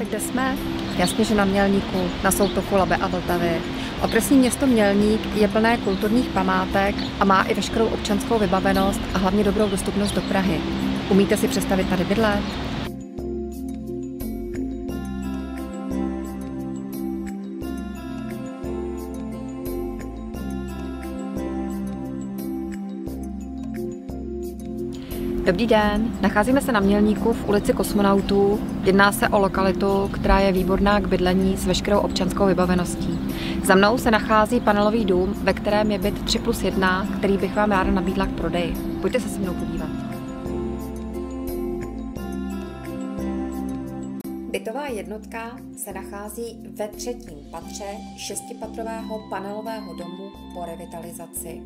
kde jsme? Jasně, že na Mělníku, na soutoku Labe a Vltavy. Okresní město Mělník je plné kulturních památek a má i veškerou občanskou vybavenost a hlavně dobrou dostupnost do Prahy. Umíte si představit tady bydlet? Dobrý den, nacházíme se na Mělníku v ulici Kosmonautů. Jedná se o lokalitu, která je výborná k bydlení s veškerou občanskou vybaveností. Za mnou se nachází panelový dům, ve kterém je byt 3+1, který bych vám ráda nabídla k prodeji. Pojďte se mnou podívat. Bytová jednotka se nachází ve 3. patře 6patrového panelového domu po revitalizaci.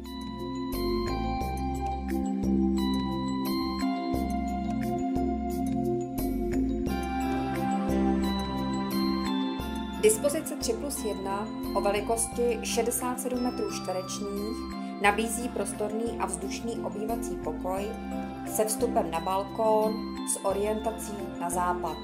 Dispozice 3+1 o velikosti 67 m2 nabízí prostorný a vzdušný obývací pokoj se vstupem na balkón s orientací na západ.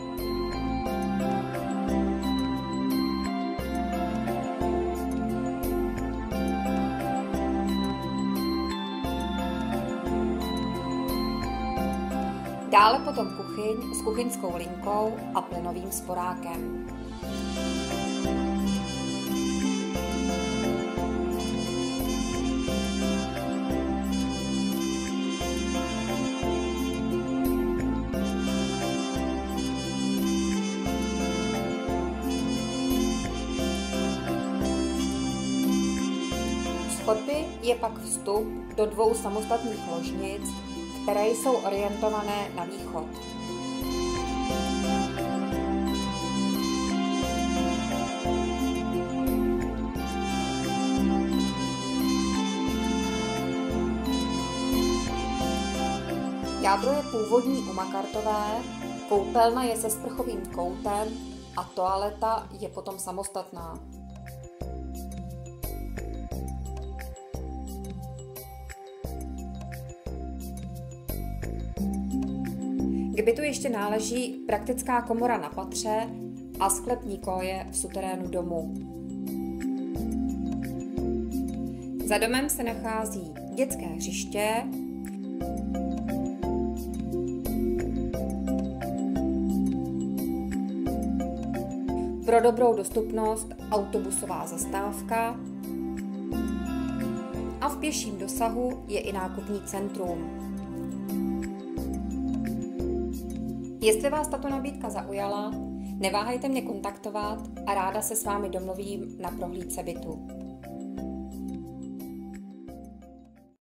Dále potom kuchyň s kuchyňskou linkou a plynovým sporákem. Z chodby je pak vstup do 2 samostatných ložnic, které jsou orientované na východ. Jádro je původní umakartové, koupelna je se sprchovým koutem a toaleta je potom samostatná. K bytu ještě náleží praktická komora na patře a sklepní koje v suterénu domu. Za domem se nachází dětské hřiště, pro dobrou dostupnost autobusová zastávka a v pěším dosahu je i nákupní centrum. Jestli vás tato nabídka zaujala, neváhejte mě kontaktovat a ráda se s vámi domluvím na prohlídce bytu.